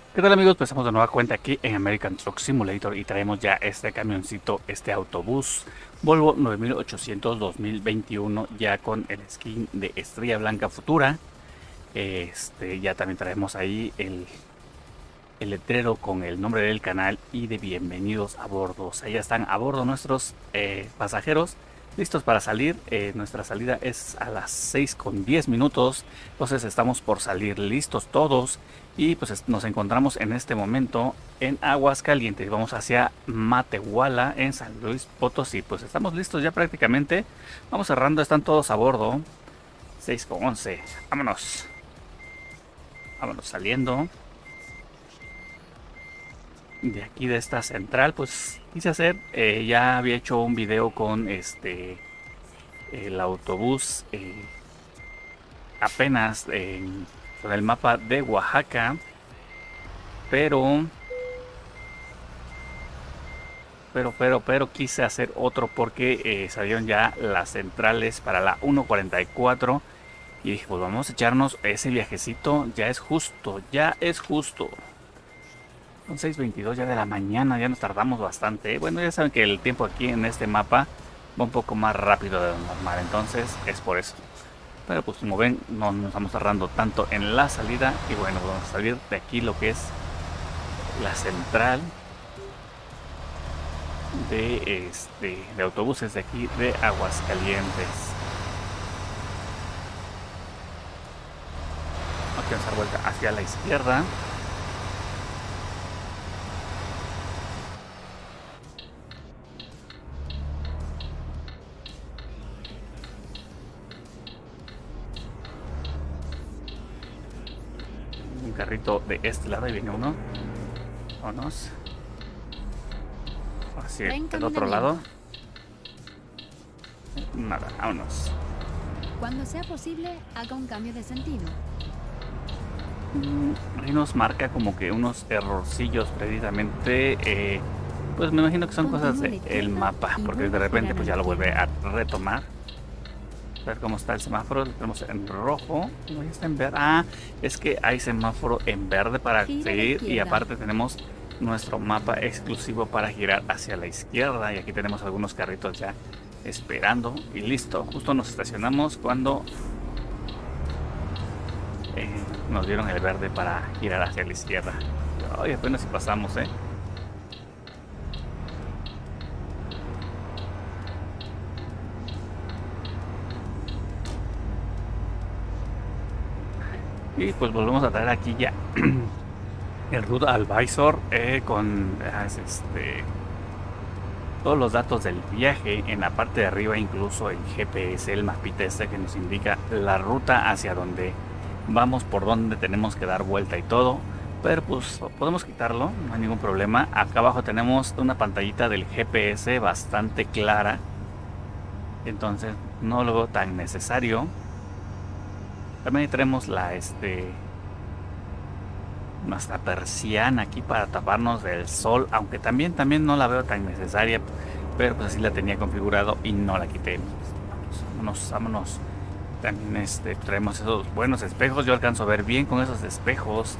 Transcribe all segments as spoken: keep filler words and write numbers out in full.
¿Qué tal, amigos? Pues estamos de nueva cuenta aquí en American Truck Simulator y traemos ya este camioncito, este autobús Volvo nueve mil ochocientos dos mil veintiuno, ya con el skin de Estrella Blanca Futura. Este, ya también traemos ahí el, el letrero con el nombre del canal y de bienvenidos a bordo. O sea, ya están a bordo nuestros eh, pasajeros, listos para salir. Eh, nuestra salida es a las seis con diez minutos, entonces estamos por salir listos todos. Y pues nos encontramos en este momento en Aguascalientes. Vamos hacia Matehuala, en San Luis Potosí. Pues estamos listos ya prácticamente. Vamos cerrando, están todos a bordo. seis con once. Vámonos. Vámonos saliendo. De aquí de esta central, pues quise hacer, eh, ya había hecho un video con este, el autobús, eh, apenas en, con el mapa de Oaxaca, pero, pero, pero, pero quise hacer otro porque eh, salieron ya las centrales para la uno cuarenta y cuatro y dije, pues vamos a echarnos ese viajecito, ya es justo, ya es justo. Son seis veintidós ya de la mañana, ya nos tardamos bastante. Bueno, ya saben que el tiempo aquí en este mapa va un poco más rápido de lo normal, entonces es por eso. Pero pues como ven, no nos estamos tardando tanto en la salida. Y bueno, vamos a salir de aquí lo que es la central de, este, de autobuses de aquí de Aguascalientes. Vamos a dar vuelta hacia la izquierda. Un carrito de este lado y viene uno. Vámonos. Así, del otro lado. Nada, vámonos. Cuando sea posible, haga un cambio de sentido. Ahí nos marca como que unos errorcillos precisamente. Eh, pues me imagino que son cosas del mapa, porque de repente pues ya lo vuelve a retomar. A ver cómo está el semáforo. Lo tenemos en rojo. No, ya está en verde. Ah, es que hay semáforo en verde para seguir. Y aparte tenemos nuestro mapa exclusivo para girar hacia la izquierda. Y aquí tenemos algunos carritos ya esperando. Y listo. Justo nos estacionamos cuando eh, nos dieron el verde para girar hacia la izquierda. Ay, apenas si pasamos, eh. Y pues volvemos a traer aquí ya el Route Advisor eh, con este, todos los datos del viaje. En la parte de arriba incluso el G P S, el mapita este que nos indica la ruta hacia donde vamos, por donde tenemos que dar vuelta y todo. Pero pues podemos quitarlo, no hay ningún problema. Acá abajo tenemos una pantallita del G P S bastante clara, entonces no lo veo tan necesario. También tenemos la este nuestra persiana aquí para taparnos del sol, aunque también también no la veo tan necesaria, pero pues así la tenía configurado y no la quité. Vámonos, vámonos. También este traemos esos buenos espejos, yo alcanzo a ver bien con esos espejos.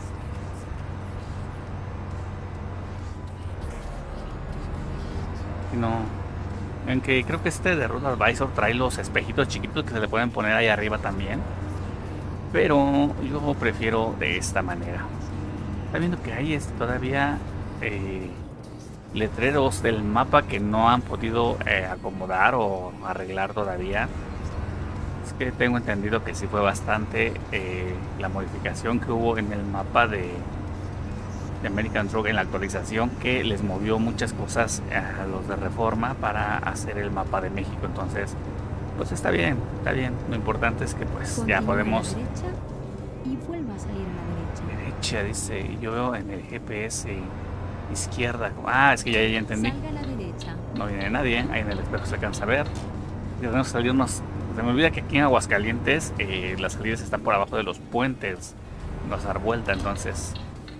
No, aunque creo que este de Route Advisor trae los espejitos chiquitos que se le pueden poner ahí arriba también. Pero yo prefiero de esta manera. Está viendo que hay este, todavía eh, letreros del mapa que no han podido eh, acomodar o arreglar todavía. Es que tengo entendido que sí fue bastante eh, la modificación que hubo en el mapa de, de American Truck en la actualización, que les movió muchas cosas a los de Reforma para hacer el mapa de México. Entonces pues está bien, está bien. Lo importante es que pues Continúe ya podemos. a la derecha y vuelva a salir a la derecha. Derecha, dice. Yo veo en el G P S izquierda. Ah, es que ya, ya entendí. Salga a la derecha. No viene nadie. Ahí en el espejo se alcanza a ver. Y tenemos que salirnos. Se me olvida que aquí en Aguascalientes eh, las salidas están por abajo de los puentes. Vamos a dar vuelta, entonces.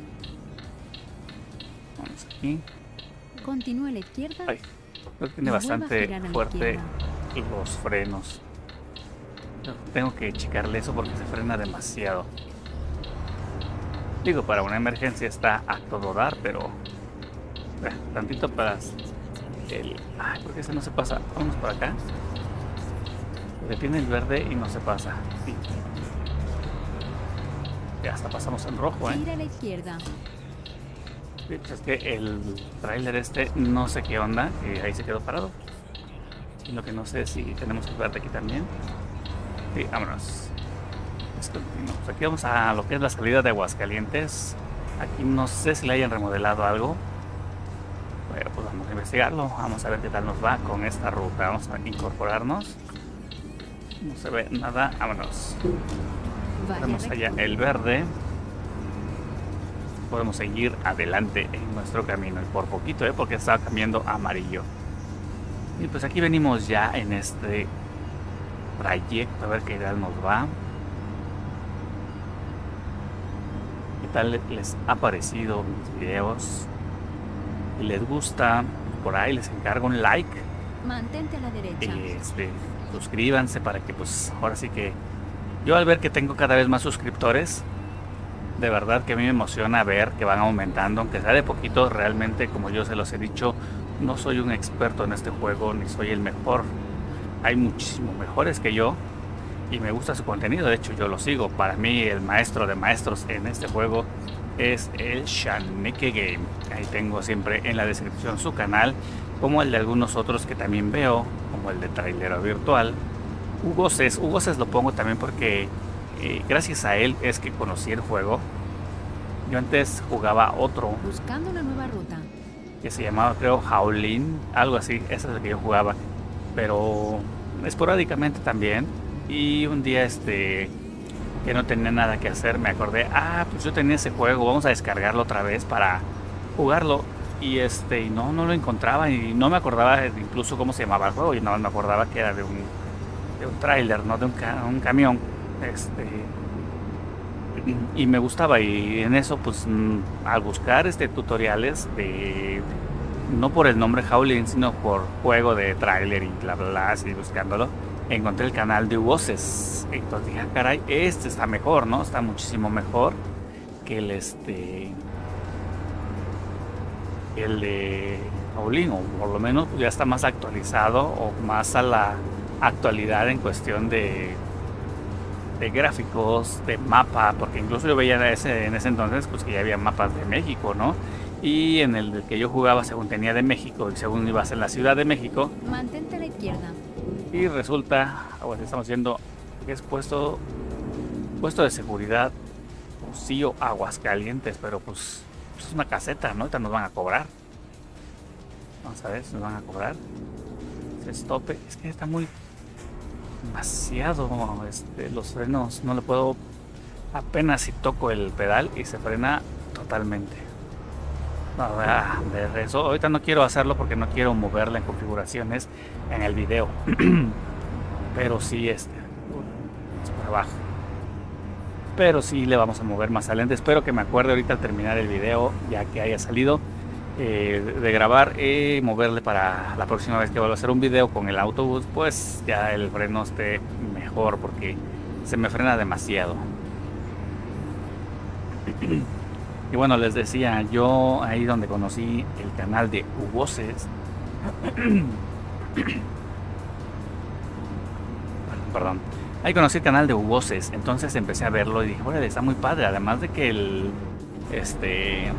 Vamos aquí. Continúe a la izquierda. Ay, creo que tiene bastante fuerte izquierda. los frenos. Tengo que checarle eso porque se frena demasiado. Digo, para una emergencia está a todo dar, pero eh, tantito para el... Ay, ¿por qué ese no se pasa? Vamos por acá. Detiene el verde y no se pasa. Sí. Ya hasta pasamos en rojo, ¿eh? Gira a la izquierda. Sí, pues es que el tráiler este no sé qué onda, que ahí se quedó parado. Y lo que no sé es si tenemos el verde aquí también. Sí, vámonos. Esto, pues aquí vamos a lo que es la salida de Aguascalientes. Aquí no sé si le hayan remodelado algo. Pero pues vamos a investigarlo. Vamos a ver qué tal nos va con esta ruta. Vamos a incorporarnos. No se ve nada. Vámonos. Tenemos allá el verde. Podemos seguir adelante en nuestro camino. Y por poquito, ¿eh? Porque estaba cambiando a amarillo. Y pues aquí venimos ya en este trayecto. A ver qué tal nos va. ¿Qué tal les ha parecido mis videos? Si les gusta, por ahí les encargo un like. Mantente a la derecha. Este, suscríbanse para que pues ahora sí que yo al ver que tengo cada vez más suscriptores, de verdad que a mí me emociona ver que van aumentando, aunque sea de poquito. Realmente, como yo se los he dicho, no soy un experto en este juego ni soy el mejor. Hay muchísimos mejores que yo y me gusta su contenido, de hecho yo lo sigo. Para mí el maestro de maestros en este juego es el Shaneke Game. Ahí tengo siempre en la descripción su canal, como el de algunos otros que también veo, como el de Trailero Virtual. Hugoces, Hugoces lo pongo también porque eh, gracias a él es que conocí el juego. Yo antes jugaba otro Buscando una nueva ruta. que se llamaba, creo, Howlin, algo así. Ese es el que yo jugaba, pero esporádicamente también. Y un día este que no tenía nada que hacer, me acordé, ah, pues yo tenía ese juego, vamos a descargarlo otra vez para jugarlo. Y este, y no, no lo encontraba y no me acordaba incluso cómo se llamaba el juego. Y no me acordaba que era de un, de un tráiler, no de un, ca un camión. Este, y me gustaba, y en eso pues al buscar este tutoriales de, no por el nombre Howlin, sino por juego de tráiler y bla bla bla, así buscándolo, encontré el canal de Hugoces. Entonces dije, ah, caray, este está mejor, ¿no? Está muchísimo mejor que el este el de Howlin, o por lo menos ya está más actualizado o más a la actualidad en cuestión de de gráficos, de mapa, porque incluso yo veía ese, en ese entonces pues que ya había mapas de México, ¿no? Y en el que yo jugaba, según tenía de México y según ibas en la Ciudad de México. Mantente a la izquierda. Y resulta, bueno, estamos viendo que es puesto puesto de seguridad sí o Aguascalientes, pero pues, pues es una caseta, ¿no? Ahorita nos van a cobrar. Vamos a ver si nos van a cobrar. Se stope, es que está muy demasiado, este, los frenos, no le puedo, apenas si toco el pedal y se frena totalmente. No, a ver, eso ahorita no quiero hacerlo porque no quiero moverla en configuraciones en el video. Pero sí, este es por abajo, pero sí le vamos a mover más adelante. Espero que me acuerde ahorita al terminar el video, ya que haya salido Eh, de grabar, y eh, moverle para la próxima vez que vuelva a hacer un video con el autobús, pues ya el freno esté mejor, porque se me frena demasiado. Y bueno, les decía, yo ahí donde conocí el canal de Hugoces, perdón, ahí conocí el canal de Hugoces, entonces empecé a verlo y dije, bueno, está muy padre, además de que el este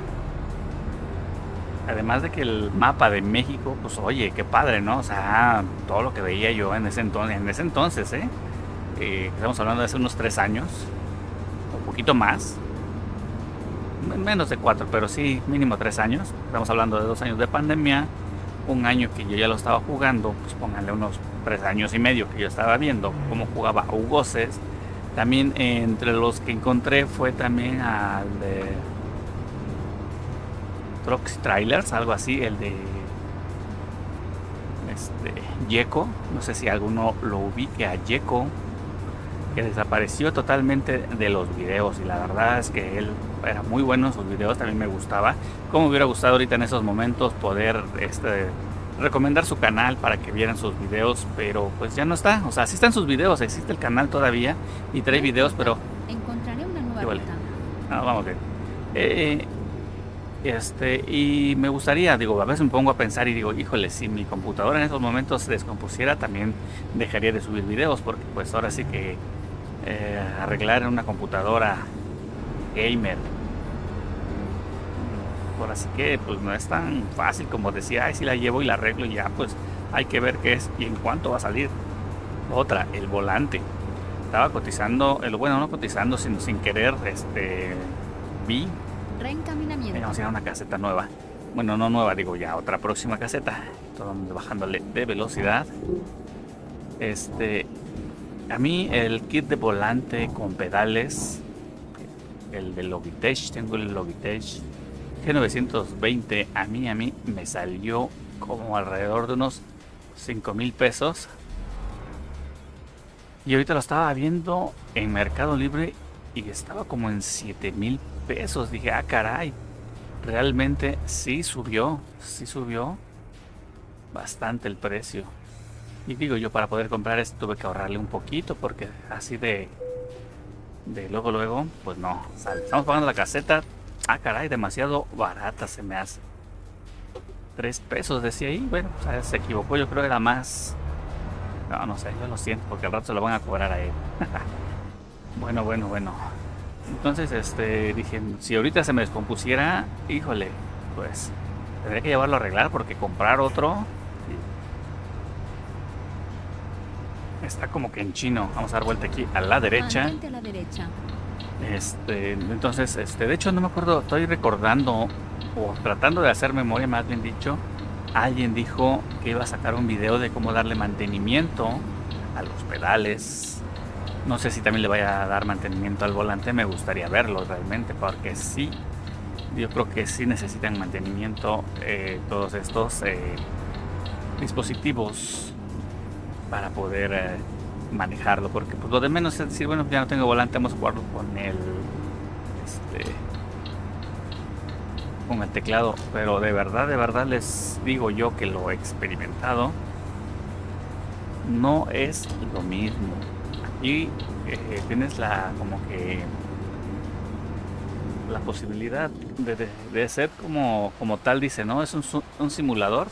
Además de que el mapa de México, pues oye, qué padre, ¿no? O sea, todo lo que veía yo en ese entonces, en ese entonces, ¿eh? eh estamos hablando de hace unos tres años, un poquito más, menos de cuatro, pero sí, mínimo tres años. Estamos hablando de dos años de pandemia, un año que yo ya lo estaba jugando, pues pónganle unos tres años y medio que yo estaba viendo cómo jugaba Hugoces. También eh, entre los que encontré fue también al de Trucks Trailers, algo así, el de este Yeco, no sé si alguno lo ubique a Yeco, que desapareció totalmente de los videos, y la verdad es que él era muy bueno en sus videos, también me gustaba. Como me hubiera gustado ahorita en esos momentos poder este recomendar su canal para que vieran sus videos, pero pues ya no está. O sea, sí están sus videos, existe el canal todavía y trae videos, pero encontraré una nueva vale. ruta. No, vamos bien. Eh, este, y me gustaría, digo, a veces me pongo a pensar y digo, híjole, si mi computadora en estos momentos se descompusiera, también dejaría de subir videos, porque pues ahora sí que eh, arreglar una computadora gamer, por así que pues no es tan fácil como decía, ay, si la llevo y la arreglo y ya, pues hay que ver qué es y en cuánto va a salir. Otra, el volante. Estaba cotizando, el, bueno, no cotizando, sino sin querer, este, vi, Reencaminamiento. vamos a ir a una caseta nueva. Bueno, no nueva, digo ya, otra próxima caseta. Todo bajándole de velocidad. Este, a mí el kit de volante con pedales, el de Logitech, tengo el Logitech G novecientos veinte, a mí, a mí me salió como alrededor de unos cinco mil pesos. Y ahorita lo estaba viendo en Mercado Libre y estaba como en siete mil pesos. Dije, ah, caray, realmente sí subió, sí subió bastante el precio. Y digo, yo para poder comprar esto tuve que ahorrarle un poquito porque así de, de luego, luego, pues no, sale. Estamos pagando la caseta. Ah, caray, demasiado barata se me hace. Tres pesos decía ahí. Bueno, o sea, se equivocó, yo creo que era más. No, no sé, yo lo siento porque al rato se lo van a cobrar a él. Bueno, bueno, bueno. Entonces, este, dije, si ahorita se me descompusiera, híjole, pues tendría que llevarlo a arreglar porque comprar otro está como que en chino. Vamos a dar vuelta aquí a la derecha. Mantente a la derecha. Este, entonces, este, de hecho no me acuerdo, estoy recordando o tratando de hacer memoria, más bien dicho. Alguien dijo que iba a sacar un video de cómo darle mantenimiento a los pedales. No sé si también le vaya a dar mantenimiento al volante, me gustaría verlo realmente, porque sí, yo creo que sí necesitan mantenimiento eh, todos estos eh, dispositivos para poder eh, manejarlo, porque pues, lo de menos es decir, bueno, ya no tengo volante, vamos a jugarlo con el, este, con el teclado, pero de verdad, de verdad les digo yo que lo he experimentado, no es lo mismo. Aquí eh, tienes la, como que, la posibilidad de, de, de ser como, como tal dice, ¿no? Es un, un simulador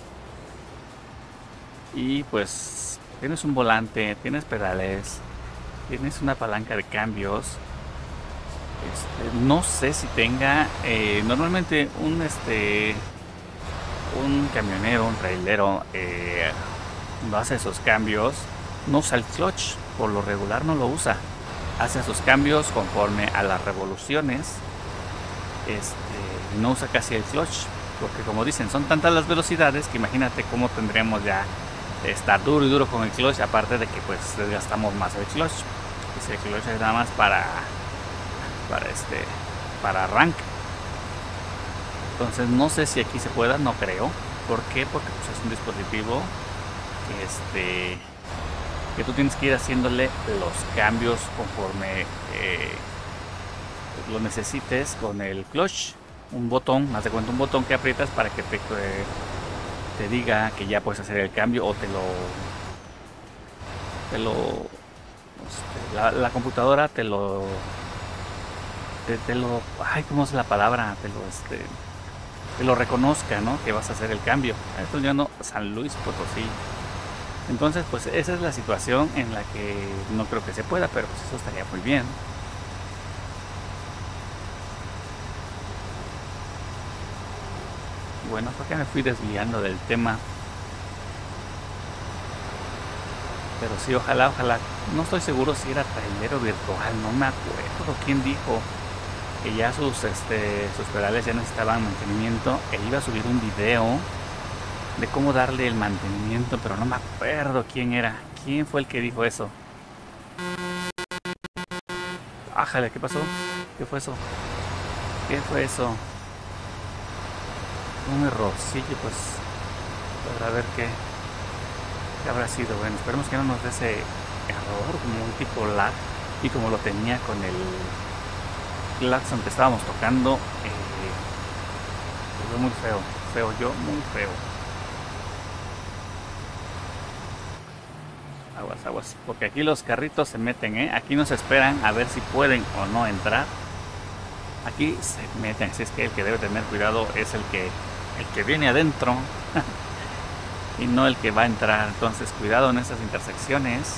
y pues tienes un volante, tienes pedales, tienes una palanca de cambios. Este, no sé si tenga eh, normalmente un este un camionero, un trailero eh, no hace esos cambios, no usa el clutch, por lo regular no lo usa, hace esos cambios conforme a las revoluciones, este, no usa casi el clutch, porque como dicen, son tantas las velocidades que imagínate cómo tendríamos ya estar duro y duro con el clutch, aparte de que pues desgastamos más el clutch, y si el clutch es nada más para para este para arranque. Entonces no sé si aquí se pueda, no creo. ¿Por qué? Porque pues, es un dispositivo que este que tú tienes que ir haciéndole los cambios conforme eh, lo necesites con el clutch, un botón, más de cuenta un botón que aprietas para que te, eh, te diga que ya puedes hacer el cambio o te lo te lo este, la, la computadora te lo Te, te lo, ay, ¿cómo es la palabra? Te lo, este, te lo reconozca, ¿no? Que vas a hacer el cambio. Estoy llegando a San Luis Potosí. Entonces, pues esa es la situación en la que no creo que se pueda, pero pues eso estaría muy bien. Bueno, creo que me fui desviando del tema. Pero sí, ojalá, ojalá. No estoy seguro si era trailero virtual, no me acuerdo quién dijo que ya sus este sus pedales ya necesitaban mantenimiento e iba a subir un video de cómo darle el mantenimiento, pero no me acuerdo quién era, quién fue el que dijo eso. Ájale, ¿qué pasó? ¿Qué fue eso? ¿Qué fue eso? Un errorcillo, pues para ver qué, qué habrá sido. Bueno, esperemos que no nos dé ese error como un tipo lag, y como lo tenía con el claxon que estábamos tocando, eh, fue muy feo, feo yo, muy feo. Aguas, aguas, porque aquí los carritos se meten, ¿eh? Aquí nos esperan a ver si pueden o no entrar. aquí se meten, así es que el que debe tener cuidado es el que el que viene adentro y no el que va a entrar. Entonces cuidado en estas intersecciones.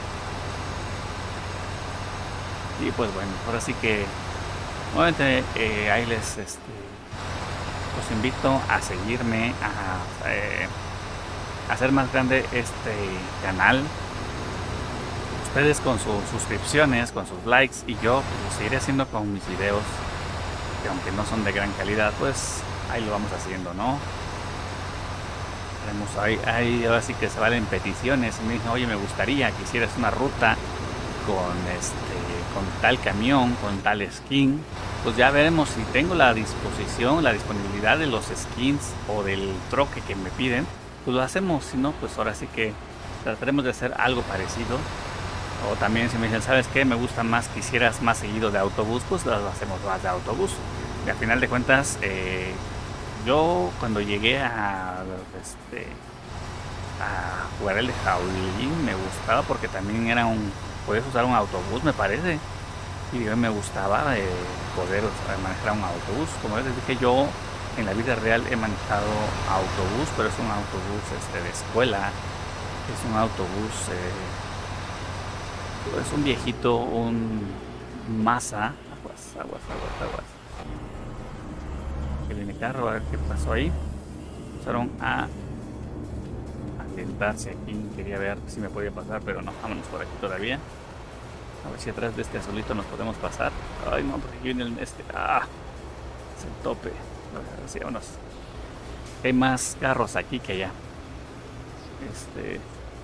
Y pues bueno, ahora sí que nuevamente eh, ahí les este, los invito a seguirme, a eh, hacer más grande este canal. Ustedes con sus suscripciones, con sus likes, y yo pues, lo seguiré haciendo con mis videos, que aunque no son de gran calidad, pues ahí lo vamos haciendo, ¿no? Tenemos ahí, ahí ahora sí que se valen peticiones. Y me dicen, oye, me gustaría que hicieras una ruta con este con tal camión, con tal skin. Pues ya veremos si tengo la disposición, la disponibilidad de los skins o del troque que me piden, pues lo hacemos. Si no, pues ahora sí que trataremos de hacer algo parecido. O también si me dicen, ¿sabes qué? Me gusta más, quisieras más seguido de autobús, pues lo hacemos más de autobús. Y al final de cuentas, eh, yo cuando llegué a, este, a jugar el de Shaolin me gustaba porque también era un, puedes usar un autobús, me parece. Y a mí me gustaba eh, poder manejar un autobús. Como les dije, yo en la vida real he manejado autobús, pero es un autobús este, de escuela. Es un autobús... Eh, es un viejito, un Mazda. Aguas, aguas, aguas, aguas. Que viene carro, a ver qué pasó ahí. Empezaron a alentarse aquí. Quería ver si me podía pasar, pero no, vámonos por aquí todavía. A ver si atrás de este azulito nos podemos pasar. Ay, no, porque aquí viene el este. Ah, es el tope. A ver, sí, vámonos. Hay más carros aquí que allá. Este.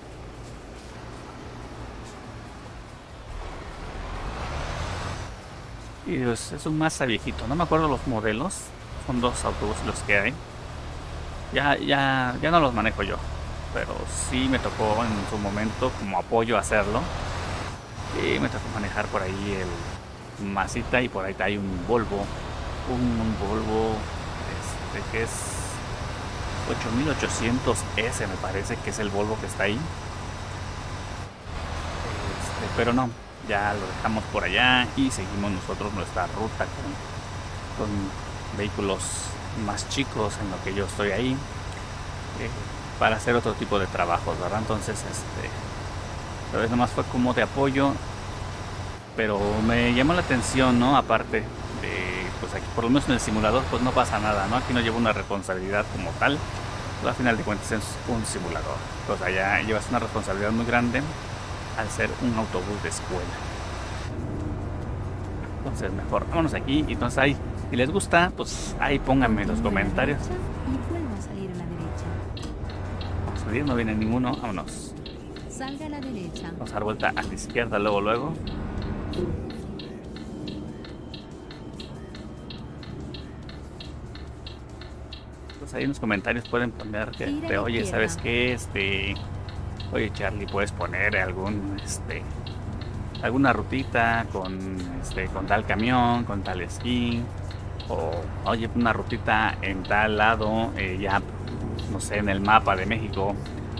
Y es, es un Mazda viejito, no me acuerdo los modelos, son dos autobuses los que hay. Ya, ya, ya no los manejo yo, pero sí me tocó en su momento como apoyo hacerlo. Y me tocó manejar por ahí el Mazda y por ahí hay un Volvo, un, un Volvo este, que es ocho mil ochocientos ese, me parece que es el Volvo que está ahí. Este, pero no. Ya lo dejamos por allá y seguimos nosotros nuestra ruta con, con vehículos más chicos en lo que yo estoy ahí eh, para hacer otro tipo de trabajos, ¿verdad? Entonces, este, esta vez nomás fue como de apoyo, pero me llamó la atención, ¿no? Aparte de, pues aquí por lo menos en el simulador, pues no pasa nada, ¿no? Aquí no llevo una responsabilidad como tal, pero al final de cuentas es un simulador, pues allá llevas una responsabilidad muy grande al ser un autobús de escuela. Entonces mejor vámonos aquí. Y entonces ahí, si les gusta, pues ahí pónganme en los comentarios. Y vuelva a salir a la derecha. Vamos a salir, no viene ninguno, vámonos. Salga a la derecha. Vamos a dar vuelta a la izquierda luego luego. Pues ahí en los comentarios pueden poner que te, oye, ¿sabes qué? Este Oye, Charlie, puedes poner algún, este, alguna rutita con, este, con tal camión, con tal skin, o oye, una rutita en tal lado, eh, ya, no sé, en el mapa de México.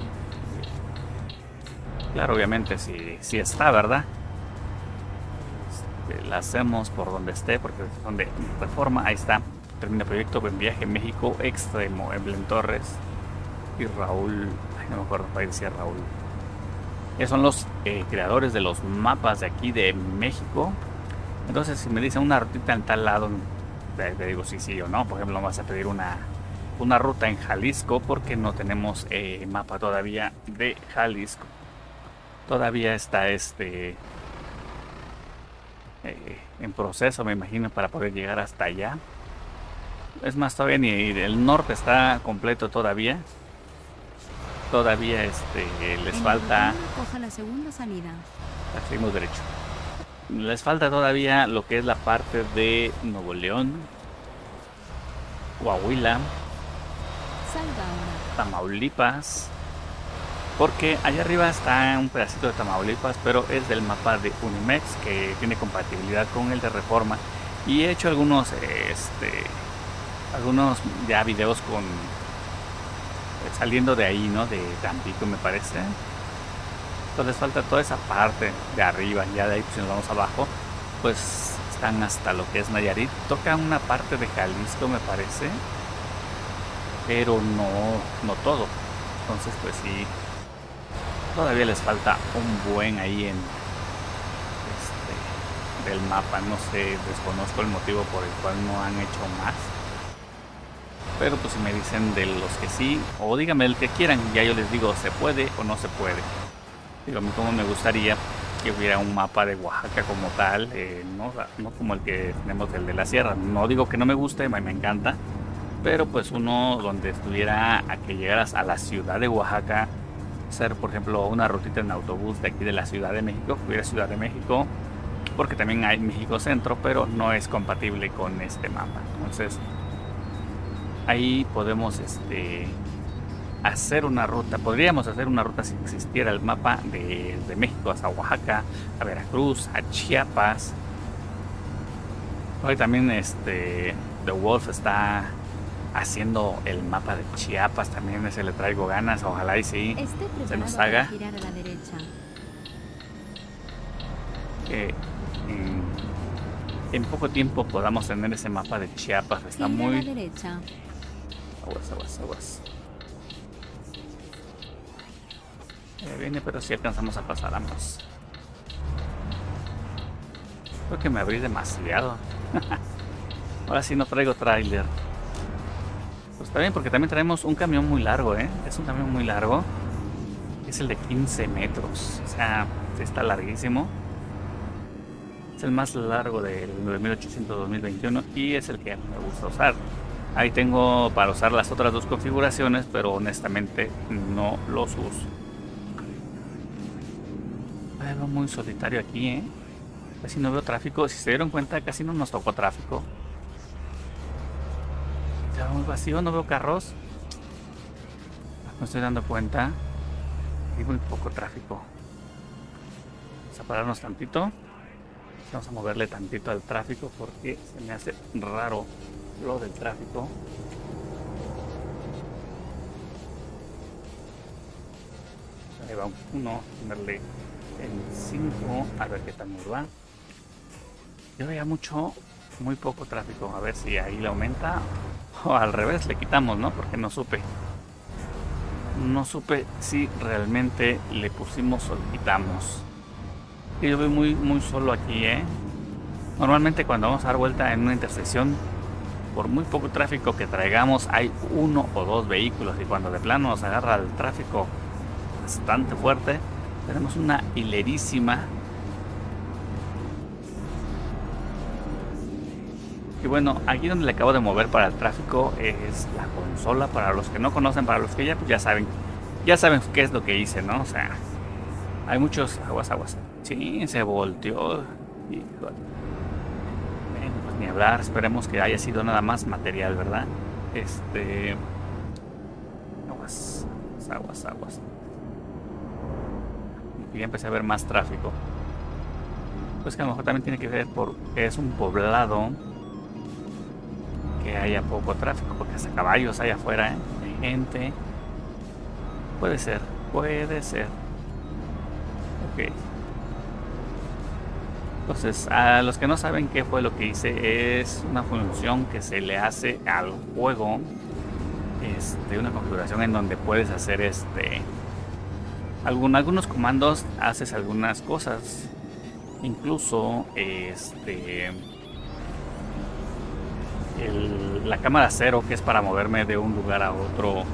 Claro, obviamente, si, si está, ¿verdad? Este, la hacemos por donde esté, porque es donde Reforma, ahí está. Termina proyecto, buen viaje, México extremo, Evelyn Torres y Raúl. No me acuerdo, ahí decía Raúl. Ellos son los eh, creadores de los mapas de aquí de México. Entonces, si me dicen una rutita en tal lado, te, te digo sí, sí o no. Por ejemplo, vas a pedir una, una ruta en Jalisco porque no tenemos eh, mapa todavía de Jalisco. Todavía está este eh, en proceso, me imagino, para poder llegar hasta allá. Es más, todavía ni el norte está completo todavía. Todavía este, les En falta... coja la segunda salida. Seguimos derecho. Les falta todavía lo que es la parte de Nuevo León, Coahuila, Salga ahora. Tamaulipas. Porque allá arriba está un pedacito de Tamaulipas, pero es del mapa de Unimex, que tiene compatibilidad con el de Reforma. Y he hecho algunos, este, algunos ya videos con... saliendo de ahí, ¿no? De Tampico, me parece. Entonces falta toda esa parte de arriba. Ya de ahí, pues, si nos vamos abajo, pues están hasta lo que es Nayarit. Tocan una parte de Jalisco, me parece, pero no, no todo. Entonces, pues sí, todavía les falta un buen ahí en este del mapa. No sé, desconozco el motivo por el cual no han hecho más. Pero pues si me dicen de los que sí, o díganme el que quieran, ya yo les digo, ¿se puede o no se puede? Digo, a mí como me gustaría que hubiera un mapa de Oaxaca como tal, eh, no, no como el que tenemos, el de la sierra. No digo que no me guste, me, me encanta, pero pues uno donde estuviera a que llegaras a la ciudad de Oaxaca, hacer por ejemplo una rutita en autobús de aquí de la Ciudad de México, que hubiera Ciudad de México, porque también hay México Centro, pero no es compatible con este mapa. Entonces ahí podemos este hacer una ruta, podríamos hacer una ruta si existiera el mapa de, de México hasta Oaxaca, a Veracruz, a Chiapas. Hoy también este The Wolf está haciendo el mapa de Chiapas, también ese le traigo ganas, ojalá y sí se nos haga. Girar a la derecha. Que en, en poco tiempo podamos tener ese mapa de Chiapas, está Gira muy... a la derecha. Aguas, aguas, aguas. Eh, viene, pero si alcanzamos a pasar ambos. Creo que me abrí demasiado. Ahora sí no traigo tráiler. Pues está bien, porque también traemos un camión muy largo, ¿eh? Es un camión muy largo. Es el de quince metros. O sea, está larguísimo. Es el más largo del nueve mil ochocientos dos mil veintiuno y es el que me gusta usar. Ahí tengo para usar las otras dos configuraciones, pero honestamente no los uso. Algo muy solitario aquí, ¿eh? Casi no veo tráfico. Si se dieron cuenta, casi no nos tocó tráfico. Está muy vacío, no veo carros. Me estoy dando cuenta. Hay muy poco tráfico. Vamos a pararnos tantito. Vamos a moverle tantito al tráfico porque se me hace raro lo del tráfico. Ahí va uno, ponerle en cinco, a ver qué tal nos va. Yo veía mucho, muy poco tráfico, a ver si ahí le aumenta o al revés le quitamos, ¿no? Porque no supe. No supe si realmente le pusimos o le quitamos. Y yo veo muy, muy solo aquí, ¿eh? Normalmente cuando vamos a dar vuelta en una intersección, por muy poco tráfico que traigamos, hay uno o dos vehículos. Y cuando de plano nos agarra el tráfico bastante fuerte, tenemos una hilerísima. Y bueno, aquí donde le acabo de mover para el tráfico es la consola. Para los que no conocen, para los que ya, pues ya saben, ya saben qué es lo que hice, ¿no? O sea, hay muchos aguas, aguas. Sí, se volteó. Híjole. Bueno, pues ni hablar. Esperemos que haya sido nada más material, ¿verdad? Este. Aguas, aguas, aguas. Y ya empecé a ver más tráfico. Pues que a lo mejor también tiene que ver porque es un poblado que haya poco tráfico, porque hasta caballos hay afuera, ¿eh? Hay gente. Puede ser, puede ser. Ok. Entonces, a los que no saben qué fue lo que hice, es una función que se le hace al juego. Este, una configuración en donde puedes hacer este. Algún, algunos comandos, haces algunas cosas. Incluso este. El, la cámara cero, que es para moverme de un lugar a otro.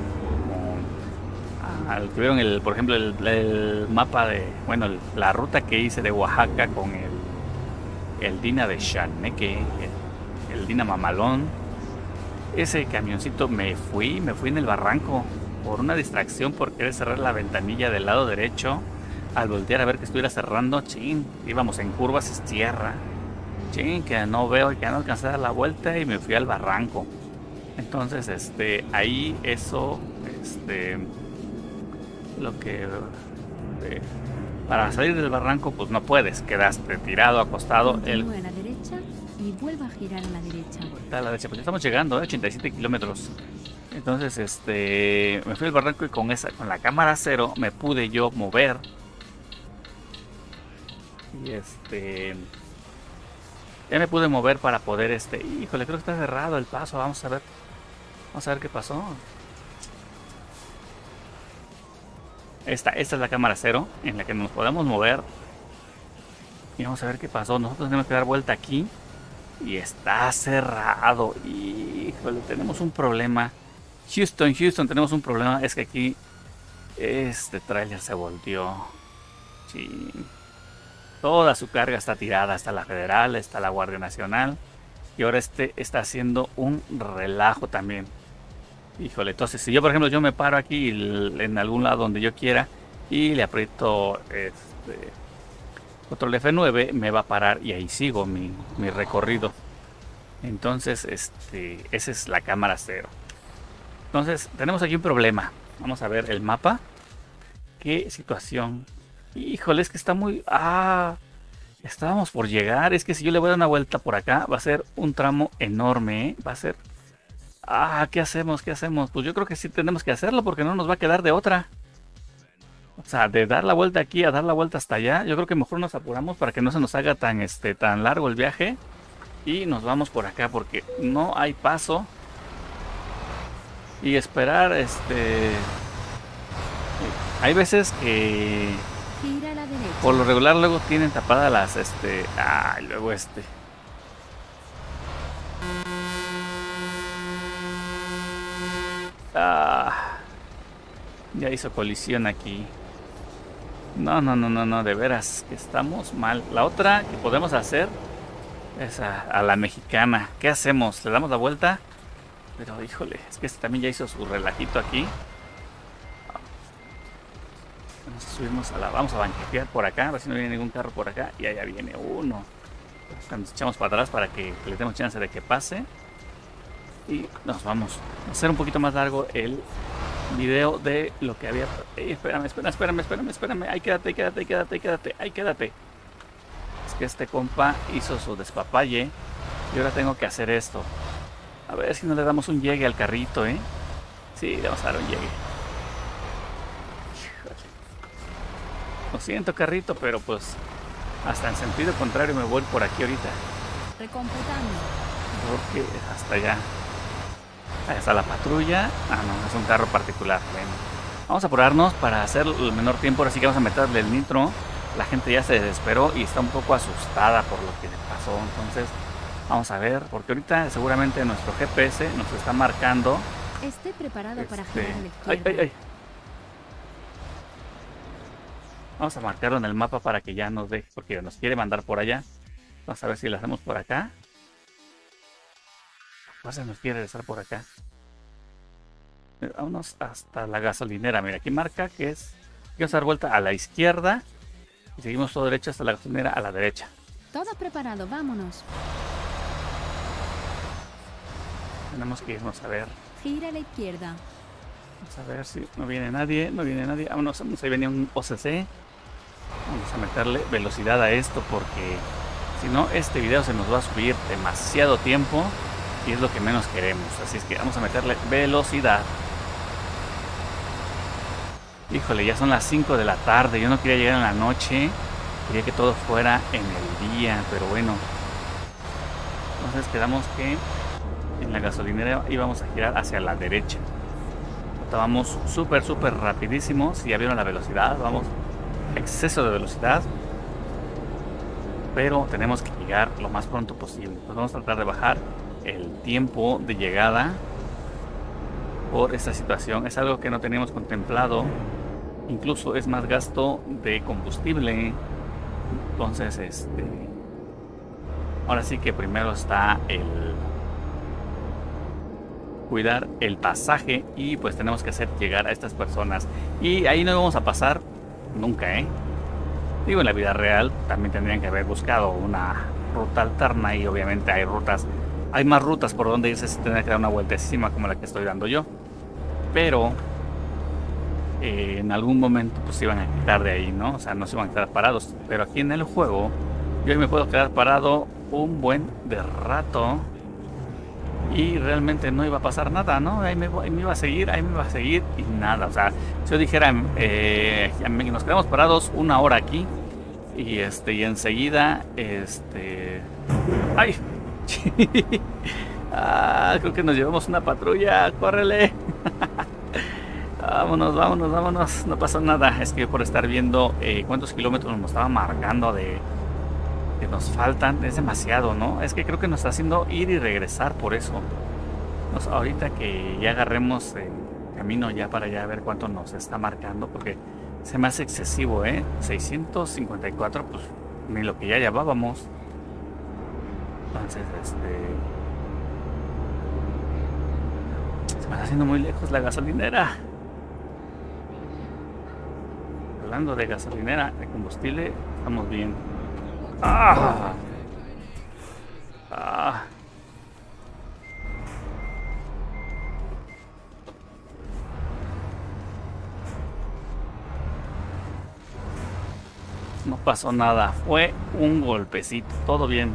Al que vieron el, por ejemplo, el, el mapa de, bueno, el, la ruta que hice de Oaxaca con el, el Dina de Chaneque, el, el Dina Mamalón. Ese camioncito me fui, me fui en el barranco por una distracción, por querer cerrar la ventanilla del lado derecho. Al voltear a ver que estuviera cerrando, chin, íbamos en curvas, es tierra. Chin, que no veo y que no alcancé a dar la vuelta y me fui al barranco. Entonces, este, ahí eso, este... lo que eh, para salir del barranco pues no puedes, quedaste tirado, acostado. El... a la derecha y vuelva a girar a la derecha. A la derecha, pues ya estamos llegando a ¿eh? ochenta y siete kilómetros. Entonces este me fui al barranco y con esa, con la cámara cero me pude yo mover. Y este Ya me pude mover para poder, este... Híjole, creo que está cerrado el paso. Vamos a ver. Vamos a ver qué pasó. Esta, esta es la cámara cero en la que nos podemos mover. Y vamos a ver qué pasó. Nosotros tenemos que dar vuelta aquí. Y está cerrado. Híjole, tenemos un problema. Houston, Houston, tenemos un problema. Es que aquí este tráiler se volteó. Sí. Toda su carga está tirada. Está la Federal, está la Guardia Nacional. Y ahora este está haciendo un relajo también. Híjole, entonces si yo por ejemplo yo me paro aquí en algún lado donde yo quiera y le aprieto este control F nueve, me va a parar y ahí sigo mi, mi recorrido. Entonces este esa es la cámara cero. Entonces tenemos aquí un problema. Vamos a ver el mapa. ¿Qué situación? Híjole, es que está muy... Ah, estábamos por llegar. Es que si yo le voy a dar una vuelta por acá va a ser un tramo enorme, ¿eh? Va a ser... Ah, ¿qué hacemos? ¿Qué hacemos? Pues yo creo que sí tenemos que hacerlo porque no nos va a quedar de otra. O sea, de dar la vuelta aquí a dar la vuelta hasta allá, yo creo que mejor nos apuramos para que no se nos haga tan, este, tan largo el viaje. Y nos vamos por acá porque no hay paso. Y esperar, este... Hay veces que... Gira a la derecha. Por lo regular luego tienen tapadas las, este... Ah, luego este... Ah, ya hizo colisión aquí. No, no, no, no, no, de veras que estamos mal. La otra que podemos hacer es a, a la mexicana. ¿Qué hacemos? ¿Le damos la vuelta? Pero híjole, es que este también ya hizo su relajito aquí. Vamos a subirnos a la... Vamos a banquetear por acá, a ver si no viene ningún carro por acá. Y allá viene uno. Nos echamos para atrás para que le demos chance de que pase. Y nos vamos a hacer un poquito más largo el video de lo que había... Ey, espérame, espérame, espérame, espérame, espérame. Ahí quédate, quédate, quédate, quédate, ahí quédate. Es que este compa hizo su despapalle y ahora tengo que hacer esto. A ver si no le damos un llegue al carrito, ¿eh? Sí, le vamos a dar un llegue. Lo siento, carrito, pero pues hasta en sentido contrario me voy por aquí ahorita. Recomputando. Porque hasta allá. Ahí está la patrulla. Ah, no, es un carro particular. Bueno, vamos a apurarnos para hacer el menor tiempo. Ahora sí que vamos a meterle el nitro. La gente ya se desesperó y está un poco asustada por lo que le pasó. Entonces, vamos a ver. Porque ahorita seguramente nuestro G P S nos está marcando. Esté preparado este... para girar a la izquierda. Ay, ay, ay. Vamos a marcarlo en el mapa para que ya nos deje. Porque nos quiere mandar por allá. Vamos a ver si lo hacemos por acá. Pues se nos quiere regresar por acá. Vámonos hasta la gasolinera. Mira, aquí marca que es... Vamos a dar vuelta a la izquierda. Y seguimos todo derecho hasta la gasolinera a la derecha. Todo preparado, vámonos. Tenemos que irnos a ver. Gira a la izquierda. Vamos a ver si no viene nadie. No viene nadie. Vámonos, vámonos. Ahí venía un O C C. Vamos a meterle velocidad a esto porque si no este video se nos va a subir demasiado tiempo. Y es lo que menos queremos. Así es que vamos a meterle velocidad. Híjole, ya son las cinco de la tarde. Yo no quería llegar en la noche. Quería que todo fuera en el día. Pero bueno. Entonces quedamos que en la gasolinera íbamos a girar hacia la derecha. Vamos súper, súper rapidísimo. Si ya vieron la velocidad, vamos exceso de velocidad. Pero tenemos que llegar lo más pronto posible. Pues vamos a tratar de bajar el tiempo de llegada por esta situación. Es algo que no teníamos contemplado, incluso es más gasto de combustible. Entonces este ahora sí que primero está el cuidar el pasaje y pues tenemos que hacer llegar a estas personas y ahí no vamos a pasar nunca, ¿eh? Digo, en la vida real también tendrían que haber buscado una ruta alterna y obviamente hay rutas. Hay más rutas por donde irse sin tener que dar una vueltecísima como la que estoy dando yo. Pero eh, en algún momento pues se iban a quitar de ahí, ¿no? O sea, no se iban a quedar parados. Pero aquí en el juego yo ahí me puedo quedar parado un buen de rato. Y realmente no iba a pasar nada, ¿no? Ahí me, ahí me iba a seguir, ahí me iba a seguir y nada. O sea, si yo dijera, eh, nos quedamos parados una hora aquí. Y este y enseguida este ¡Ay! Ah, creo que nos llevamos una patrulla. ¡Córrele! Vámonos, vámonos, vámonos. No pasa nada. Es que por estar viendo eh, cuántos kilómetros nos estaba marcando de que nos faltan, es demasiado, ¿no? Es que creo que nos está haciendo ir y regresar por eso. Nos, ahorita que ya agarremos el camino ya para allá a ver cuánto nos está marcando, porque se me hace excesivo, ¿eh? seiscientos cincuenta y cuatro, pues ni lo que ya llevábamos. Entonces, este... se me está haciendo muy lejos la gasolinera. Hablando de gasolinera, de combustible, estamos bien. ¡Ah! ¡Ah! No pasó nada, fue un golpecito, todo bien.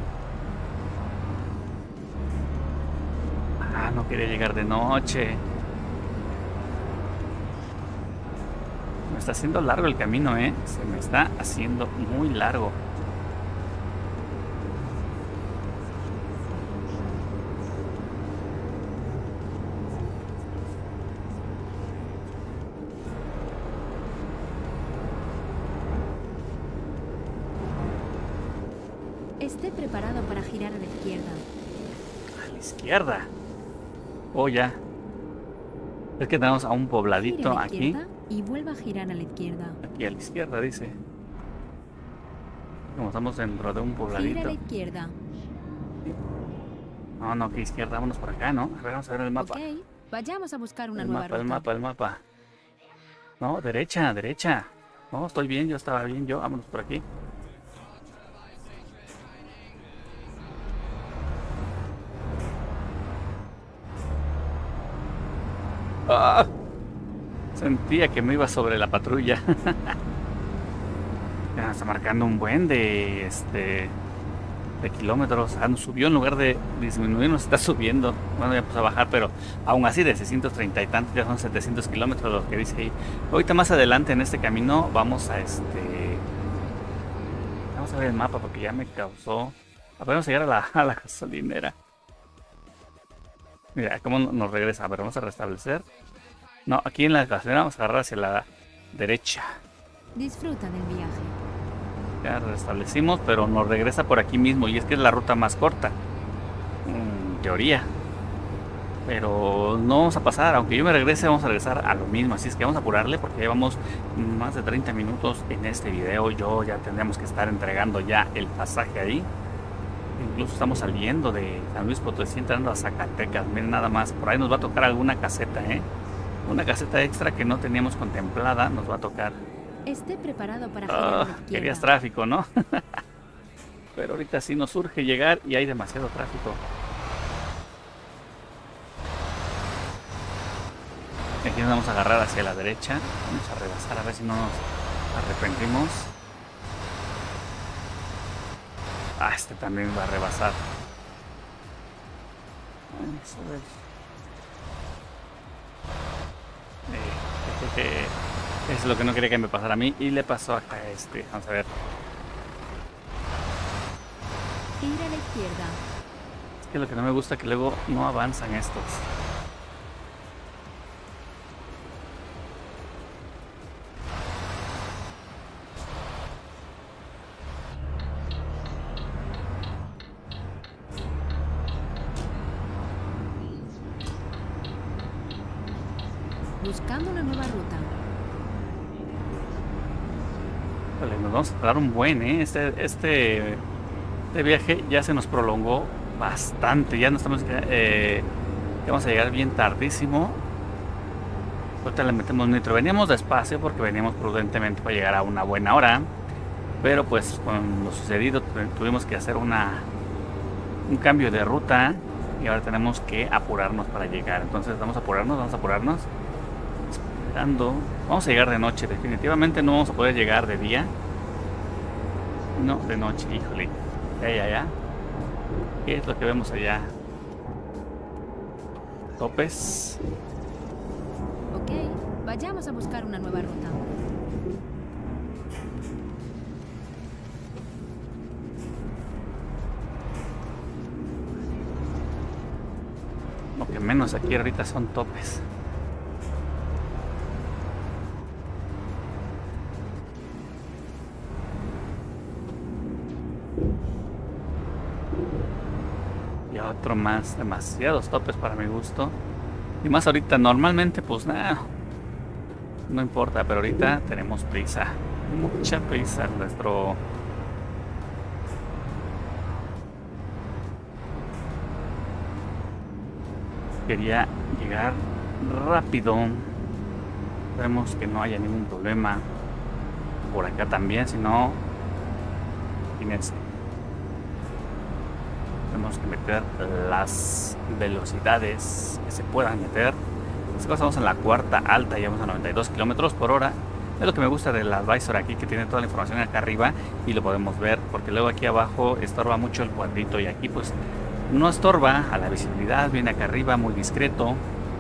Ah, no quería llegar de noche. Me está haciendo largo el camino, ¿eh? Se me está haciendo muy largo. Esté preparado para girar a la izquierda. A la izquierda. Oh, ya. Es que tenemos a un pobladito Gire a la aquí. izquierda y vuelva a girar a la izquierda. Aquí a la izquierda, dice. Como estamos dentro de un Gire a pobladito. la izquierda. No, no, que izquierda, vámonos por acá, ¿no? A ver, vamos a ver el mapa. Ok, vayamos a buscar una El nueva mapa, el ruta. mapa, el mapa. No, derecha, derecha. No, estoy bien, yo estaba bien, yo. Vámonos por aquí. ¡Ah! Sentía que me iba sobre la patrulla. Ya está marcando un buen de este de kilómetros. Ah, nos subió en lugar de disminuir, nos está subiendo. Bueno, ya empezó a bajar, pero aún así de seiscientos treinta y tantos, ya son setecientos kilómetros lo que dice ahí. Ahorita más adelante en este camino vamos a este. Vamos a ver el mapa porque ya me causó. A ver, vamos a llegar a la, a la gasolinera. Mira, cómo nos regresa. A ver, vamos a restablecer. No, aquí en la gasolinera vamos a agarrar hacia la derecha. Disfruta del viaje. Ya restablecimos, pero nos regresa por aquí mismo. Y es que es la ruta más corta. En teoría. Pero no vamos a pasar. Aunque yo me regrese, vamos a regresar a lo mismo. Así es que vamos a apurarle porque llevamos más de treinta minutos en este video. Yo ya tendríamos que estar entregando ya el pasaje ahí. Incluso estamos saliendo de San Luis Potosí entrando a Zacatecas. Miren nada más. Por ahí nos va a tocar alguna caseta, ¿eh? Una caseta extra que no teníamos contemplada. Nos va a tocar. Esté preparado para girar Oh, a la izquierda. querías tráfico, ¿no? Pero ahorita sí nos urge llegar y hay demasiado tráfico. Aquí nos vamos a agarrar hacia la derecha. Vamos a rebasar a ver si no nos arrepentimos. Ah, este también va a rebasar. Vamos a ver. Eh, eh, eh, es lo que no quería que me pasara a mí y le pasó acá a este. Vamos a ver. Gira a la izquierda. Es que lo que no me gusta es que luego no avanzan estos. Buscando una nueva ruta. Vale, nos vamos a tardar un buen, ¿eh? Este, este, este viaje ya se nos prolongó bastante. Ya no estamos, eh, ya vamos a llegar bien tardísimo. Ahorita le metemos nitro. Veníamos despacio porque veníamos prudentemente para llegar a una buena hora. Pero pues con lo sucedido tuvimos que hacer una un cambio de ruta. Y ahora tenemos que apurarnos para llegar. Entonces vamos a apurarnos, vamos a apurarnos. Esperando. Vamos a llegar de noche. Definitivamente no vamos a poder llegar de día. No, de noche, híjole. Ya, ya, ya. ¿Qué es lo que vemos allá? Topes. Ok, vayamos a buscar una nueva ruta. Lo que menos aquí ahorita son topes. Y otro más, demasiados topes para mi gusto. Y más ahorita, normalmente pues nada, no importa, pero ahorita tenemos prisa, mucha prisa. Nuestro quería llegar rápido. Esperemos que no haya ningún problema por acá también, si no, fíjense, tenemos que meter las velocidades que se puedan meter. En este caso estamos en la cuarta alta y vamos a noventa y dos kilómetros por hora. Es lo que me gusta del advisor aquí, que tiene toda la información acá arriba y lo podemos ver, porque luego aquí abajo estorba mucho el cuadrito y aquí pues no estorba a la visibilidad, viene acá arriba muy discreto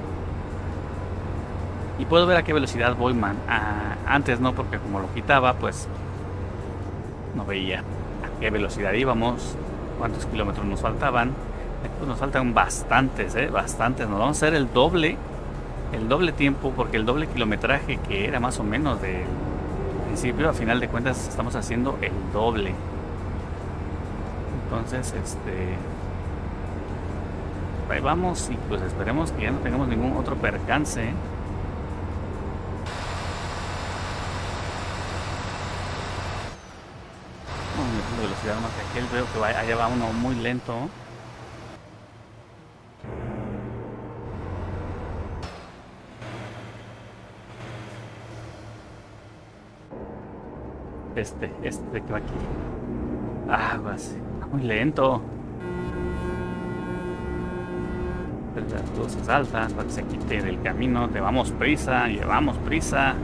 y puedo ver a qué velocidad voy, man. Ah, antes no, porque como lo quitaba pues no veía a qué velocidad íbamos, cuántos kilómetros nos faltaban. Pues nos faltan bastantes, ¿eh? bastantes. Nos vamos a hacer el doble, el doble tiempo, porque el doble kilometraje que era más o menos del principio, a final de cuentas estamos haciendo el doble. Entonces, este, ahí vamos y pues esperemos que ya no tengamos ningún otro percance. De velocidad más que aquel, veo que va, allá va uno muy lento. Este, este que va aquí. Ah, va así, muy lento. Las luces altas para que se quite del camino. Llevamos prisa, llevamos prisa.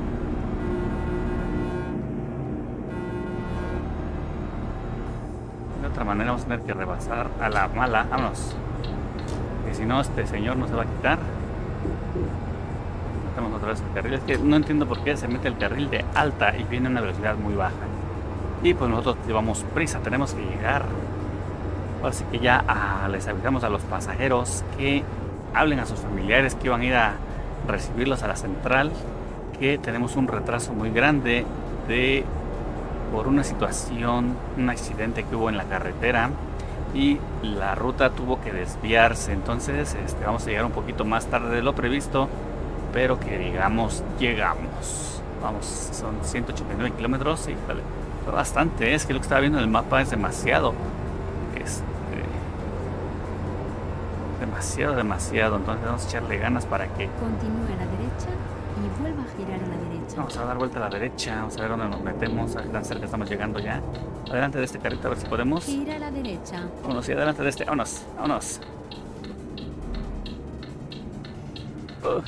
De otra manera vamos a tener que rebasar a la mala. Vámonos, que si no este señor no se va a quitar. Metemos otra vez el carril. Es que no entiendo por qué se mete el carril de alta y viene a una velocidad muy baja. Y pues nosotros llevamos prisa, tenemos que llegar. Así que ya ah, les avisamos a los pasajeros que hablen a sus familiares que iban a ir a recibirlos a la central, que tenemos un retraso muy grande de por una situación, un accidente que hubo en la carretera y la ruta tuvo que desviarse. Entonces este, vamos a llegar un poquito más tarde de lo previsto, pero que digamos llegamos. Vamos, son ciento ochenta y nueve kilómetros. Sí, vale, fue bastante. Es que lo que estaba viendo en el mapa es demasiado. Este, demasiado, demasiado. Entonces vamos a echarle ganas para que continúe a la derecha y vuelva a girar a la derecha. Vamos a dar vuelta a la derecha, vamos a ver dónde nos metemos, a ver tan cerca estamos llegando ya. Adelante de este carrito, a ver si podemos. Gira a la derecha. Vámonos, y adelante de este, vámonos, vámonos. Uh.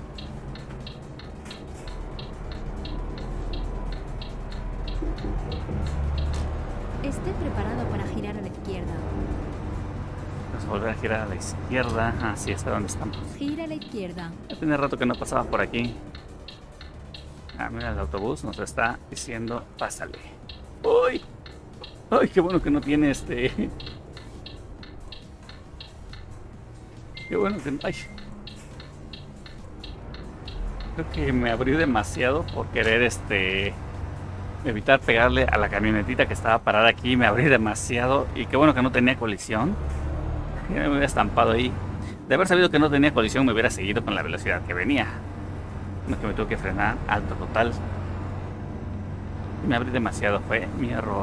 Esté preparado para girar a la izquierda. Vamos a volver a girar a la izquierda. Ah, sí, hasta donde estamos. Gira a la izquierda. Ya tiene rato que no pasaba por aquí. Ah, mira, el autobús nos está diciendo, pásale. ¡Uy! ¡Ay, qué bueno que no tiene este! ¡Qué bueno que no! ¡Ay! Creo que me abrí demasiado por querer este evitar pegarle a la camionetita que estaba parada aquí. Me abrí demasiado y qué bueno que no tenía colisión. Ya me hubiera estampado ahí. De haber sabido que no tenía colisión me hubiera seguido con la velocidad que venía. No, que me tuve que frenar alto total. Me abrí demasiado, fue mi error.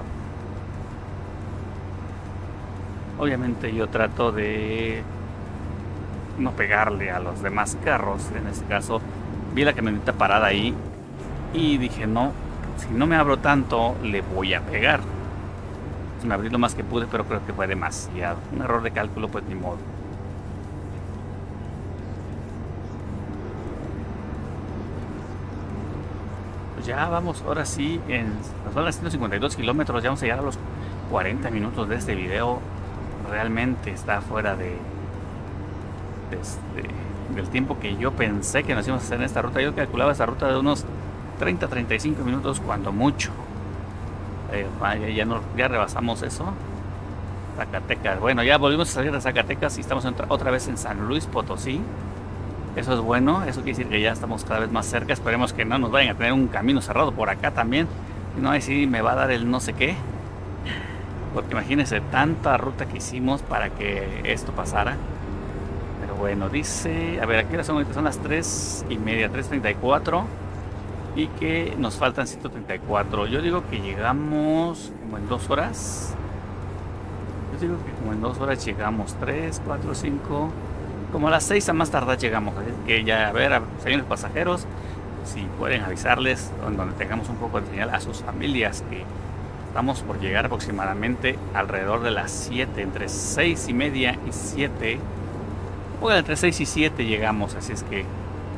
Obviamente yo trato de no pegarle a los demás carros. En este caso vi la camioneta parada ahí y dije no, si no me abro tanto le voy a pegar. Pues me abrí lo más que pude, pero creo que fue demasiado. Un error de cálculo, pues ni modo. Ya vamos, ahora sí, en, nos van a ciento cincuenta y dos kilómetros, ya vamos a llegar a los cuarenta minutos de este video. Realmente está fuera de, de este, del tiempo que yo pensé que nos íbamos a hacer en esta ruta. Yo calculaba esta ruta de unos treinta a treinta y cinco minutos cuando mucho. Eh, ya, no, ya rebasamos eso. Zacatecas. Bueno, ya volvimos a salir de Zacatecas y estamos otra, otra vez en San Luis Potosí. Eso es bueno, eso quiere decir que ya estamos cada vez más cerca. Esperemos que no nos vayan a tener un camino cerrado por acá también. Si no, ahí sí me va a dar el no sé qué. Porque imagínense tanta ruta que hicimos para que esto pasara. Pero bueno, dice... A ver, aquí son, ahorita son las tres y media, tres treinta y cuatro. Y que nos faltan ciento treinta y cuatro. Yo digo que llegamos como en dos horas. Yo digo que como en dos horas llegamos. tres, cuatro, cinco... Como a las seis a más tardar llegamos. Así que ya, a ver, a, señores pasajeros, si pueden avisarles en donde tengamos un poco de señal a sus familias que estamos por llegar aproximadamente alrededor de las siete, entre seis y media y siete. Bueno, entre seis y siete llegamos, así es que...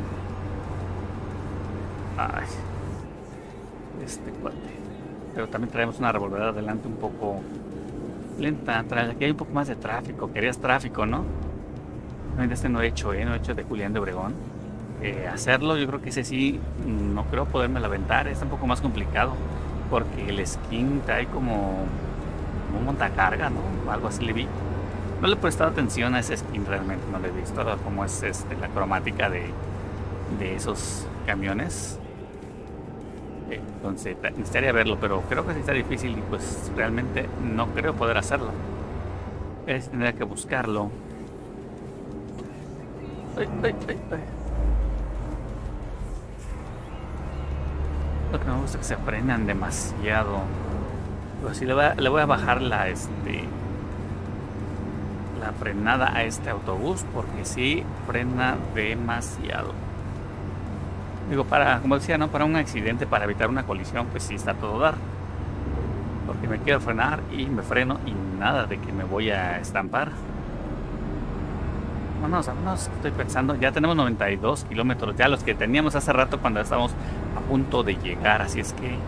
Ay, este cuate. Pero también traemos una revolvedera adelante un poco lenta. Aquí hay un poco más de tráfico. Querías tráfico, ¿no? Este no he hecho, ¿eh? No he hecho de Julián de Obregón. Eh, hacerlo, yo creo que ese sí, no creo poderme la aventar. Es un poco más complicado. Porque el skin trae como, como un montacarga, ¿no? Algo así le vi. No le he prestado atención a ese skin realmente. No le he visto cómo es este, la cromática de, de esos camiones. Eh, entonces necesitaría verlo, pero creo que sí está difícil y pues realmente no creo poder hacerlo. Es, tendría que buscarlo. Ay, ay, ay, ay. Lo que me gusta es que se frenan demasiado. Pero sí le voy a, le voy a bajar la este la frenada a este autobús porque sí frena demasiado. Digo, para, como decía, ¿no? Para un accidente, para evitar una colisión, pues sí está todo dar. Porque me quiero frenar y me freno y nada de que me voy a estampar. Vámonos, vámonos, estoy pensando, ya tenemos noventa y dos kilómetros, ya los que teníamos hace rato cuando estábamos a punto de llegar, así es que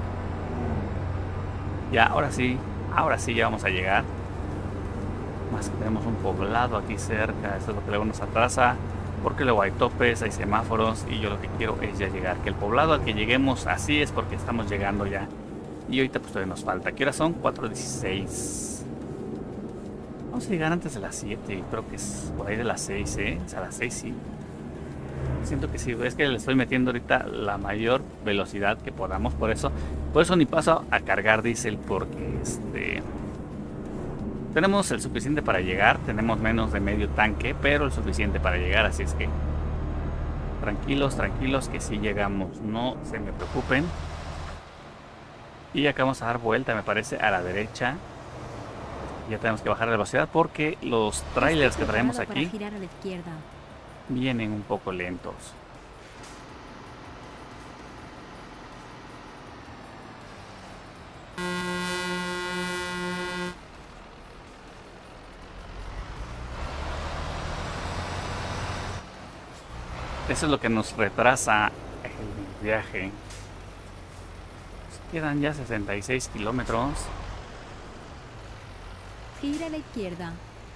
ya, ahora sí, ahora sí ya vamos a llegar. Más que tenemos un poblado aquí cerca, eso es lo que luego nos atrasa, porque luego hay topes, hay semáforos y yo lo que quiero es ya llegar, que el poblado al que lleguemos así es porque estamos llegando ya. Y ahorita pues todavía nos falta, ¿qué horas son? cuatro dieciséis. Vamos a llegar antes de las siete, creo que es por ahí de las seis, ¿eh? O sea, a las seis sí. Siento que sí, es que le estoy metiendo ahorita la mayor velocidad que podamos, por eso, por eso ni paso a cargar diésel, porque este tenemos el suficiente para llegar, tenemos menos de medio tanque, pero el suficiente para llegar, así es que tranquilos, tranquilos, que sí llegamos, no se me preocupen. Y acá vamos a dar vuelta, me parece, a la derecha. Ya tenemos que bajar la velocidad porque los trailers que traemos aquí vienen un poco lentos. Eso es lo que nos retrasa el viaje. Nos quedan ya sesenta y seis kilómetros. Gira a la izquierda.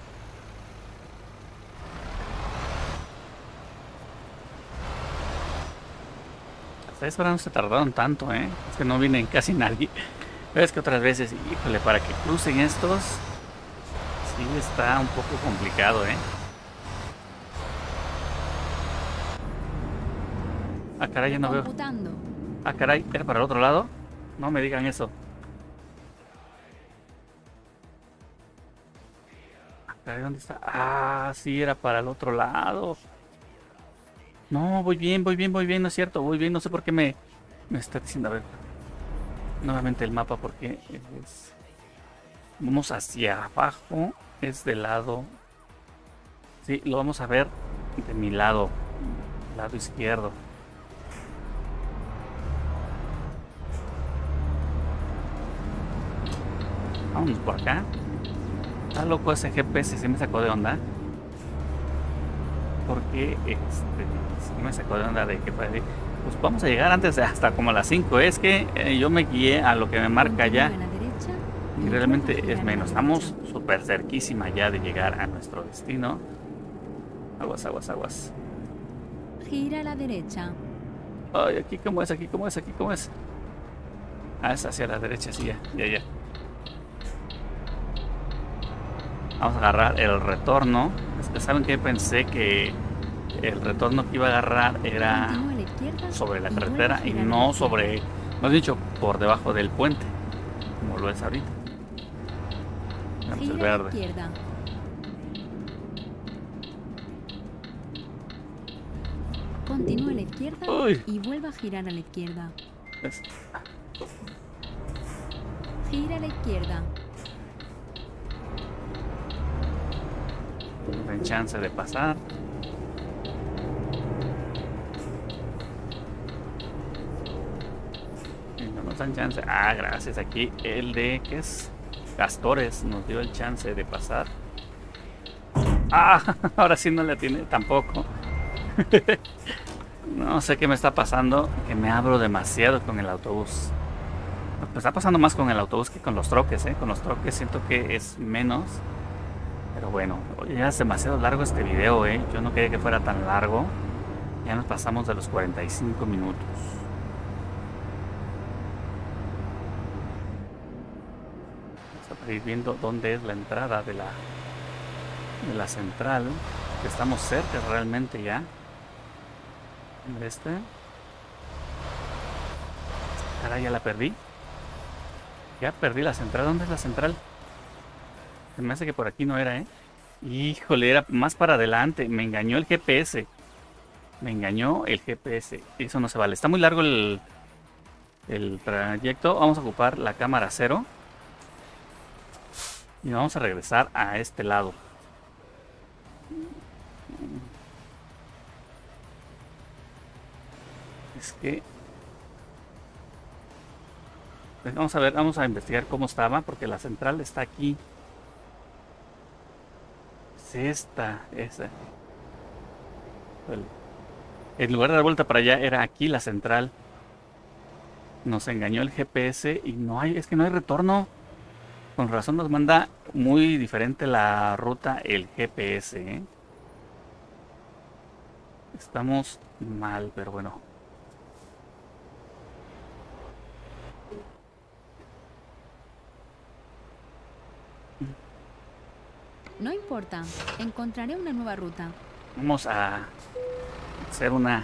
Hasta eso ahora no se tardaron tanto, ¿eh? Es que no viene casi nadie. Pero es que otras veces, híjole, para que crucen estos, sí está un poco complicado, ¿eh? Ah, caray, ya no veo. Ah, caray, ¿era para el otro lado? No me digan eso. ¿Dónde está? Ah, sí, era para el otro lado. No, voy bien, voy bien, voy bien, no es cierto, voy bien, no sé por qué me, me está diciendo, a ver, nuevamente el mapa, porque es, vamos hacia abajo, es del lado, sí, lo vamos a ver de mi lado, lado izquierdo. Vamos por acá. Está loco ese G P S, se me sacó de onda. Porque este, se me sacó de onda de que pues vamos a llegar antes de hasta como a las cinco. Es que eh, yo me guié a lo que me marca ya. Y realmente es menos. Estamos súper cerquísima ya de llegar a nuestro destino. Aguas, aguas, aguas. Gira a la derecha. Ay, aquí cómo es, aquí cómo es, aquí cómo es. Ah, es hacia la derecha, sí, ya, ya, ya. Vamos a agarrar el retorno. Es que saben que pensé que el retorno que iba a agarrar era Continúe a la izquierda sobre la y vuelva a carretera y girar a la no izquierda. sobre, más dicho, por debajo del puente, como lo es ahorita. Tenemos el Gira a la verde. izquierda. Continúe a la izquierda Uy. y vuelva a girar a la izquierda. Es- Gira a la izquierda. No hay chance de pasar. Y no nos dan chance. Ah, gracias. Aquí el de, ¿qué es? Castores nos dio el chance de pasar. Ah, ahora sí no le tiene tampoco. No sé qué me está pasando, que me abro demasiado con el autobús. Me está pasando más con el autobús que con los troques, ¿eh? Con los troques siento que es menos. Pero bueno, oye, ya es demasiado largo este video, ¿eh? Yo no quería que fuera tan largo. Ya nos pasamos de los cuarenta y cinco minutos. Vamos a ir viendo dónde es la entrada de la, de la central. Que estamos cerca realmente ya. Este. Caray, ya la perdí. Ya perdí la central. ¿Dónde es la central? Se me hace que por aquí no era, ¿eh? Híjole, era más para adelante. Me engañó el G P S. Me engañó el G P S. Eso no se vale. Está muy largo el, el trayecto. Vamos a ocupar la cámara cero. Y vamos a regresar a este lado. Es que... Vamos a ver, vamos a investigar cómo estaba. Porque la central está aquí. Es esta, esa. En lugar de dar vuelta para allá, era aquí la central. Nos engañó el G P S y no hay, es que no hay retorno. Con razón nos manda muy diferente la ruta el G P S, ¿eh? Estamos mal, pero bueno. No importa, encontraré una nueva ruta. Vamos a hacer una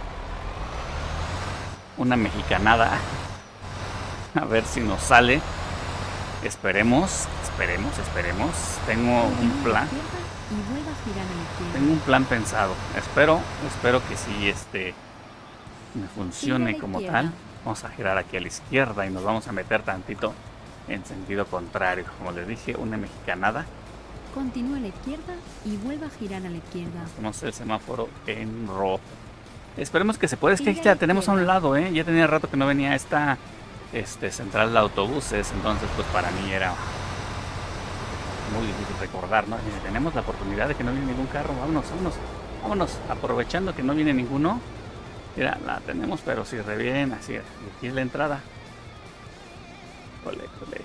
una mexicanada. A ver si nos sale. Esperemos, esperemos, esperemos. Tengo un Continúe a la plan. izquierda y vuelva a girar a la izquierda. Tengo un plan pensado. Espero, espero que sí este me funcione Gira a la como izquierda. tal. Vamos a girar aquí a la izquierda y nos vamos a meter tantito en sentido contrario. Como les dije, una mexicanada. Continúe a la izquierda y vuelva a girar a la izquierda. Tenemos el semáforo en rojo. Esperemos que se pueda. Es que Sigue a ya la tenemos a un izquierda. lado, ¿eh? Ya tenía rato que no venía esta este, central de autobuses. Entonces, pues para mí era muy difícil recordar, ¿no? Y tenemos la oportunidad de que no viene ningún carro. Vámonos, vámonos, vámonos. Aprovechando que no viene ninguno. Mira, la tenemos, pero si re bien. Así es. Y aquí es la entrada. Ole, ole.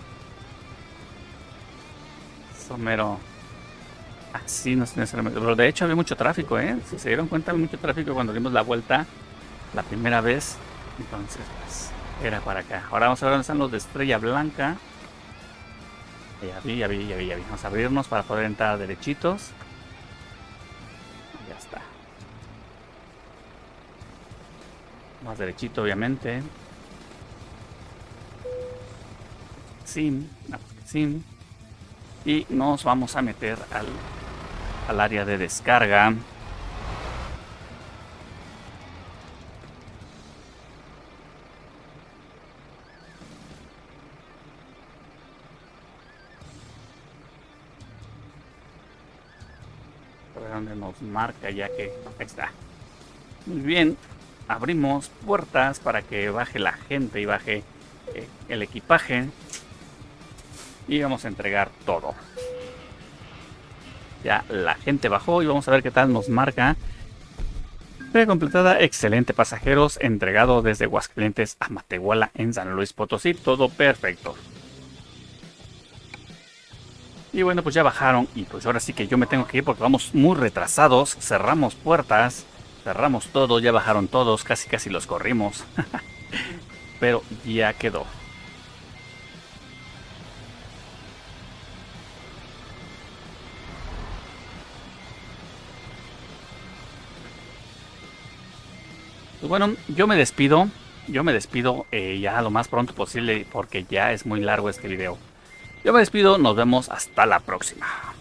Somero. Así no es necesariamente. Pero de hecho había mucho tráfico, ¿eh? Si se dieron cuenta, había mucho tráfico cuando dimos la vuelta la primera vez. Entonces, pues, era para acá. Ahora vamos a ver dónde están los de Estrella Blanca. Ya vi, ya vi, ya vi, ya vi. Vamos a abrirnos para poder entrar derechitos. Ya está. Más derechito, obviamente. Sim, sim. Y nos vamos a meter al, al área de descarga. A ver dónde nos marca, ya que ahí está. Muy bien, abrimos puertas para que baje la gente y baje eh, el equipaje. Y vamos a entregar todo. Ya la gente bajó y vamos a ver qué tal nos marca. Entrega completada, excelente pasajeros, entregado desde Aguascalientes a Matehuala en San Luis Potosí, todo perfecto. Y bueno, pues ya bajaron y pues ahora sí que yo me tengo que ir porque vamos muy retrasados. Cerramos puertas, cerramos todo, ya bajaron todos, casi casi los corrimos. Pero ya quedó. Pues bueno, yo me despido. Yo me despido eh, ya lo más pronto posible porque ya es muy largo este video. Yo me despido, nos vemos hasta la próxima.